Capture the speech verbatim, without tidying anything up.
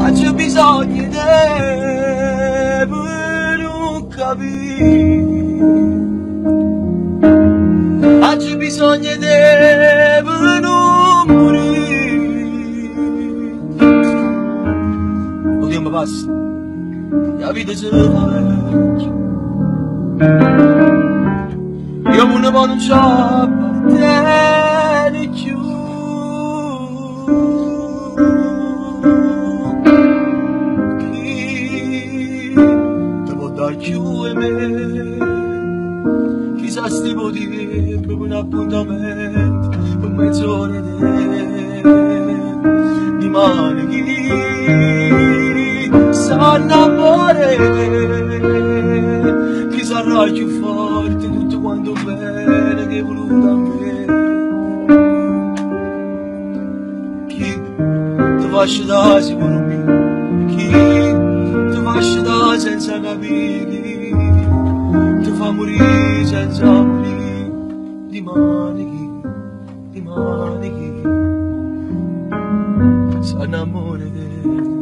C'è bisogno di te per non capire, c'è bisogno di te per non morire. O tempo passa, la vita si fa vecchia, io non posso appartenere più. Più e me, chissà sti motivi per un appuntamento per mezz'ora di manichi, sa l'amore che sarà più forte tutto quanto bene che è voluto a me. Chi ti faccia da sicuro me, chi ti faccia da senza capire, ti fa morire senza morire di manichi, di manichi, sa l'amore